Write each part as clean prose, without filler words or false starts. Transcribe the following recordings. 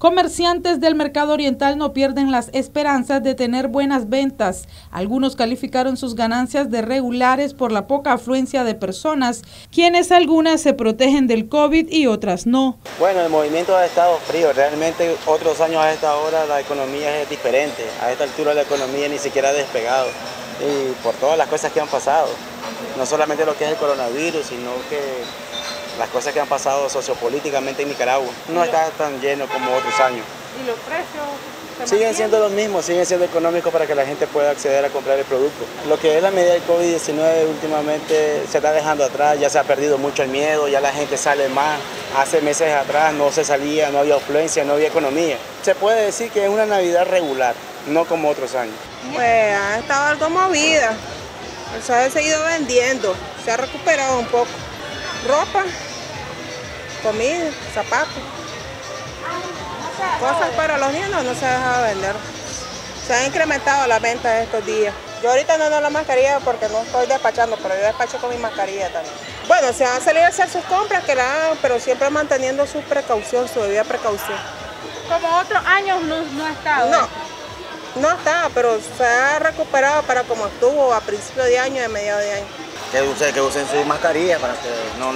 Comerciantes del Mercado Oriental no pierden las esperanzas de tener buenas ventas. Algunos calificaron sus ganancias de regulares por la poca afluencia de personas, quienes algunas se protegen del COVID y otras no. Bueno, el movimiento ha estado frío. Realmente otros años a esta hora la economía es diferente. A esta altura la economía ni siquiera ha despegado. Y por todas las cosas que han pasado. No solamente lo que es el coronavirus, sino que las cosas que han pasado sociopolíticamente en Nicaragua. No está tan lleno como otros años. ¿Y los precios? Siguen siendo los mismos, siguen siendo económicos para que la gente pueda acceder a comprar el producto. Lo que es la medida del COVID-19 últimamente se está dejando atrás, ya se ha perdido mucho el miedo, ya la gente sale más. Hace meses atrás no se salía, no había afluencia, no había economía. Se puede decir que es una Navidad regular, no como otros años. Pues ha estado algo movida, se ha seguido vendiendo, se ha recuperado un poco. Ropa, comida, zapatos. Cosas para los niños no se ha dejado vender. Se han incrementado las ventas estos días. Yo ahorita no ando la mascarilla porque no estoy despachando, pero yo despacho con mi mascarilla también. Bueno, se van a salir a hacer sus compras, que la hagan, pero siempre manteniendo su precaución, su debida precaución. Como otros años no ha estado. No está, pero se ha recuperado para como estuvo a principio de año y a mediados de año. Que usen su mascarilla para que no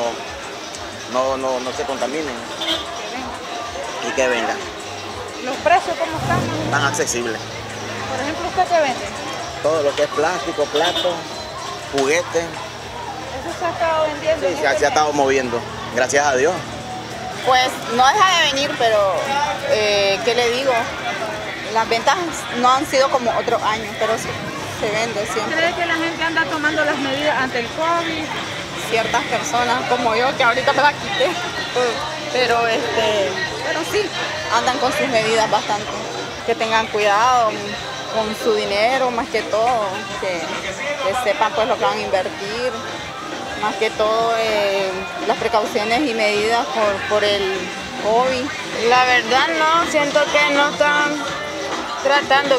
se contaminen. Y que vengan. ¿Los precios cómo están? Tan accesibles. Por ejemplo, ¿usted qué vende? Todo lo que es plástico, platos, juguetes. ¿Eso se ha estado vendiendo? Sí, se ha estado moviendo, gracias a Dios. Pues no deja de venir, pero ¿qué le digo? Las ventas no han sido como otros años, pero sí, se vende siempre. ¿Cree que la gente anda tomando las medidas ante el COVID? Ciertas personas como yo, que ahorita me la quité, pero sí, andan con sus medidas bastante. Que tengan cuidado con su dinero, más que todo, que sepan pues lo que van a invertir, más que todo las precauciones y medidas por el COVID. La verdad no, siento que no están tratando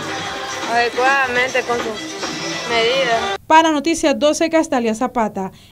adecuadamente con sus medidas. Para Noticias 12, Castalia Zapata.